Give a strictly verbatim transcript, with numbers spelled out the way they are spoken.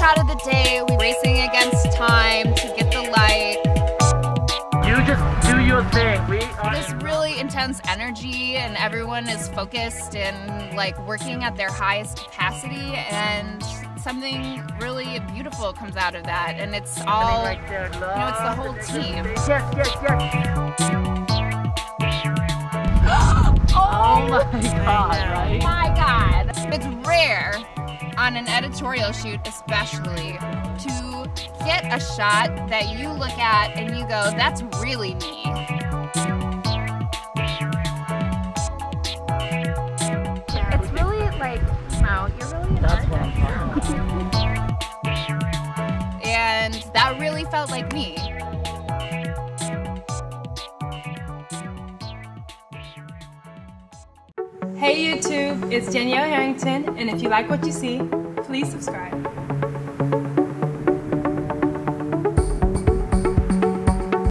shot of the day. We're racing against time to get the light. You just do your thing. We are There's really intense energy and everyone is focused and like working at their highest capacity, and something really beautiful comes out of that. And it's all, you know, it's the whole team. Yes, yes, yes. Oh, Oh my God, right? my God. It's rare on an editorial shoot especially to get a shot that you look at and you go, that's really me. It's really like, wow, you're really an That's what I'm artist. talking about. And that really felt like me. Hey YouTube, it's Danielle Harrington, and if you like what you see, please subscribe.